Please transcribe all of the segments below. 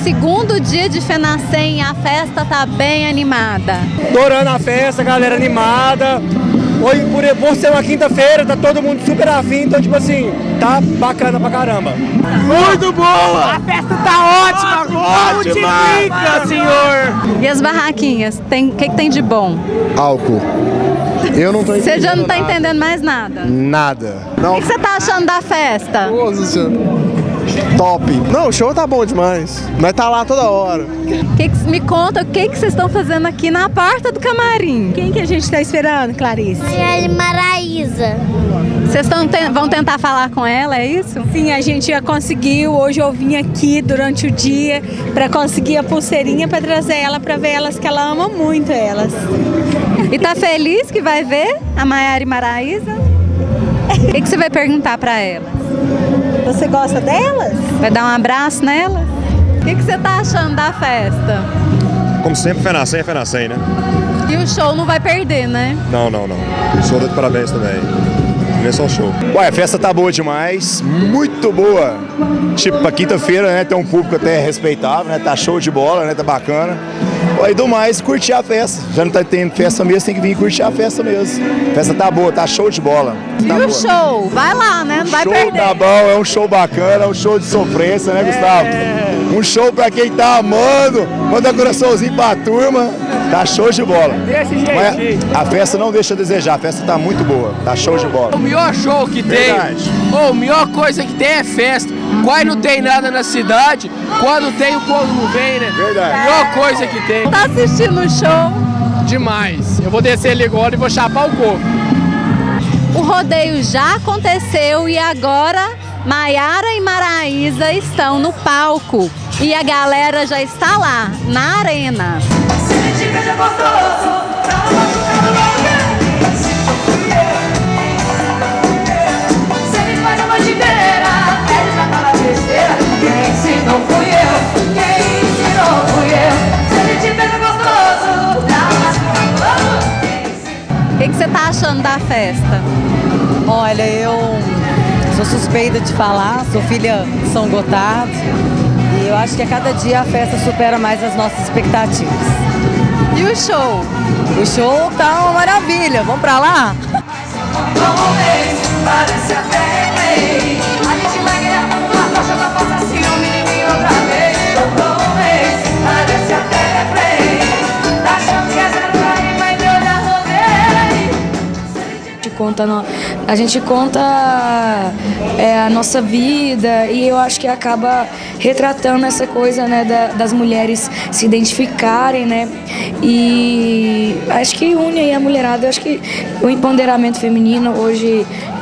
segundo dia de FENASCEM e a festa tá bem animada. Adorando a festa, galera animada. Hoje, por ser uma quinta-feira, tá todo mundo super afim, então tipo assim, tá bacana pra caramba. Muito boa! A festa tá ótima! Multiplica, senhor! E as barraquinhas, o que tem de bom? Álcool. Eu não tô entendendo. Você já não tá entendendo mais nada? Nada. O que você tá achando da festa? Top. Não, o show tá bom demais. Mas tá lá toda hora. Me conta o que vocês estão fazendo aqui na porta do camarim. Quem que a gente tá esperando, Clarice? Maiara Maraísa. Vocês vão tentar falar com ela, é isso? Sim, a gente já conseguiu. Hoje eu vim aqui durante o dia para conseguir a pulseirinha para trazer ela para ver elas, que ela ama muito elas. E tá feliz que vai ver a Maiara e Maraísa? O que você vai perguntar para elas? Você gosta delas? Vai dar um abraço nelas? O que você tá achando da festa? Como sempre, FENASCEM é FENASCEM, né? E o show não vai perder, né? Não. O show de parabéns também. Não é só o show. Ué, a festa tá boa demais, muito boa. Tipo, pra quinta-feira, né, tem um público até respeitável, né, tá show de bola, né, tá bacana. E do mais, curtir a festa. Já não tá tendo festa mesmo, tem que vir curtir a festa mesmo. A festa tá boa, tá show de bola. E o show? Vai lá, né? Não vai perder. O show tá bom, é um show bacana, é um show de sofrência, né, Gustavo? Um show pra quem tá amando, manda coraçãozinho pra turma. Tá show de bola. Desse jeitinho. A festa não deixa a desejar, a festa tá muito boa, tá show de bola. O melhor show que tem, a melhor coisa que tem é festa. Quase não tem nada na cidade, quando tem o povo não vem, né? Verdade. A melhor coisa que tem. Tá assistindo o show? Demais. Eu vou descer ali agora e vou chapar o corpo. O rodeio já aconteceu e agora Maiara e Maraísa estão no palco. E a galera já está lá, na arena. O que você tá achando da festa? Olha, eu sou suspeita de falar, sou filha de São Gotardo e eu acho que a cada dia a festa supera mais as nossas expectativas. E o show? O show tá uma maravilha, vamos pra lá? A gente conta a nossa vida e eu acho que acaba retratando essa coisa, né, das mulheres se identificarem, né, e acho que une aí a mulherada. Eu acho que o empoderamento feminino hoje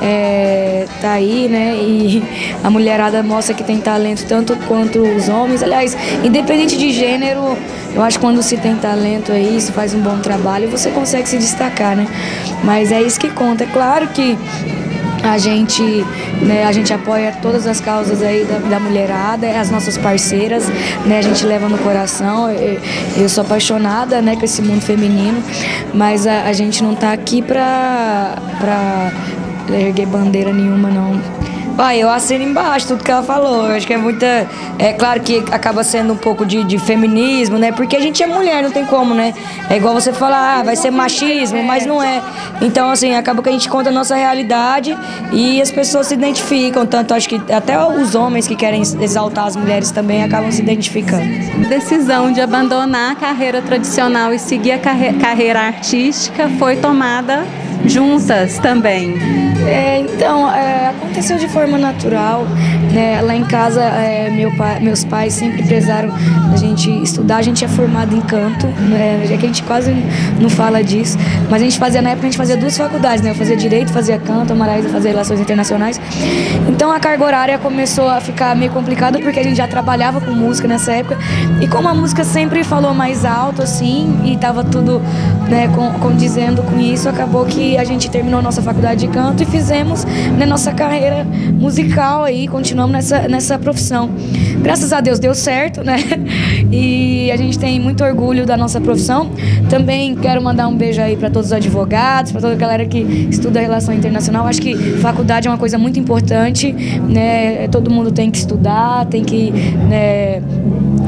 tá aí, né, e a mulherada mostra que tem talento tanto quanto os homens. Aliás, independente de gênero, eu acho que quando se tem talento aí, se faz um bom trabalho, você consegue se destacar, né, mas é isso que conta. É claro que a gente apoia todas as causas aí da mulherada, as nossas parceiras, né, a gente leva no coração. Eu sou apaixonada, né, com esse mundo feminino, mas a gente não tá aqui pra erguer bandeira nenhuma, não. Eu assino embaixo tudo que ela falou. Eu acho que é muita... É claro que acaba sendo um pouco de feminismo, né? Porque a gente é mulher, não tem como, né? É igual você falar, vai ser machismo, mas não é. Então, assim, acaba que a gente conta a nossa realidade e as pessoas se identificam. Tanto, acho que até os homens que querem exaltar as mulheres também acabam se identificando. Decisão de abandonar a carreira tradicional e seguir a carreira artística foi tomada juntas também. Então, aconteceu de forma natural, né? Lá em casa, meus pais sempre prezaram a gente estudar. A gente é formado em canto, né? Já que a gente quase não fala disso, mas a gente fazia, na época, a gente fazia duas faculdades, né? Eu fazia Direito, fazia canto, a Maraísa fazia Relações Internacionais. Então, a carga horária começou a ficar meio complicada, porque a gente já trabalhava com música nessa época, e como a música sempre falou mais alto, assim, e tava tudo, né, condizendo com isso, acabou que a gente terminou nossa faculdade de canto e fizemos, né, nossa carreira musical aí, continuamos nessa profissão. Graças a Deus deu certo, né? E a gente tem muito orgulho da nossa profissão. Também quero mandar um beijo aí para todos os advogados, para toda a galera que estuda relação internacional. Acho que faculdade é uma coisa muito importante, né? Todo mundo tem que estudar, tem que, né,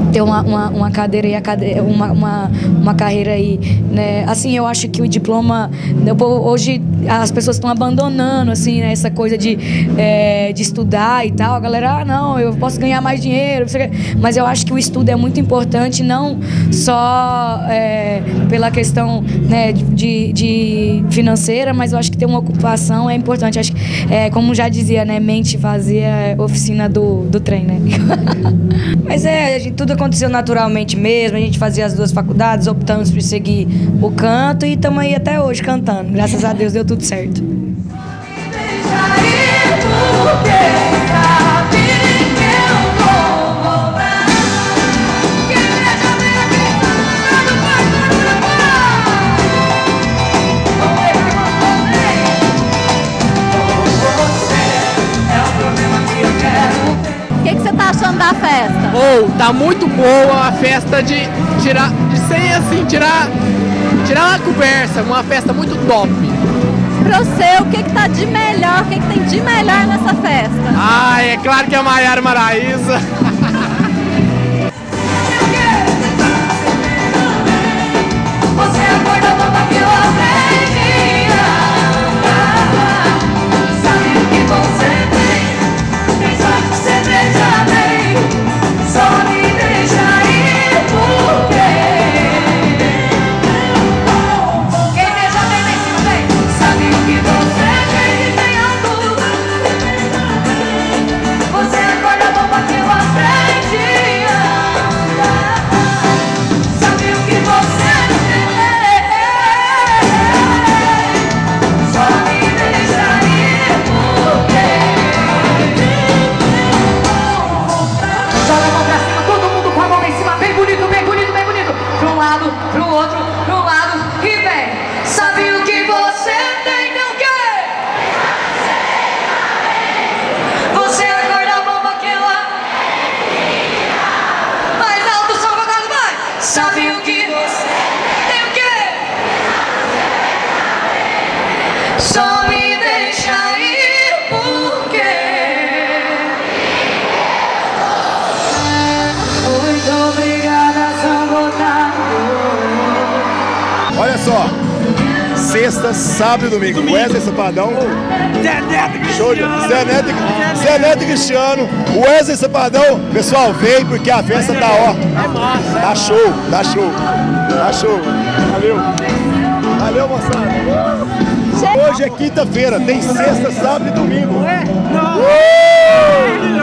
ter uma cadeira e uma carreira aí, né? Assim, eu acho que o diploma, hoje as pessoas estão abandonando, assim, né, essa coisa de estudar e tal. A galera, não, eu posso ganhar mais dinheiro, mas eu acho que o estudo é muito importante, não só pela questão, né, de financeira, mas eu acho que ter uma ocupação é importante. Acho que, como já dizia, né, mente vazia é oficina do trem, né? Mas tudo aconteceu naturalmente mesmo, a gente fazia as 2 faculdades, optamos por seguir o canto e estamos aí até hoje cantando. Graças a Deus deu tudo certo. O que você tá achando da festa? Tá muito boa a festa de tirar a conversa, uma festa muito top. Pra você, o que tá de melhor, o que tem de melhor nessa festa? É claro que é a Maiara e Maraíza. Você acorda bomba que eu aprendi a andar. Sabe o que você tem? Tem só que você deixa bem. Só me deixa ir porque quem beija bem, vem cima bem. Sabe o que você tem? Tem tudo. Você acorda bomba que eu aprendi a andar. Sabe o que você tem? Só me deixa ir porque joga a mão pra cima, todo mundo com a mão em cima, bem bonito, bem bonito, bem bonito. Pra um lado, pro outro, pro lado e vem. Sabe o que você tem, não quer? Você acorda a bomba que ela mais alto, só jogando vai. Sabe o que você tem, o quê? Só me deixa ir porque muito obrigada, São Gotardo. Olha só, sexta, sábado e domingo, Wesley Safadão, show de Zé Neto e Cristiano, Wesley Safadão, pessoal, vem porque a festa tá tá show, valeu moçada. Hoje é quinta-feira, tem sexta, sábado e domingo.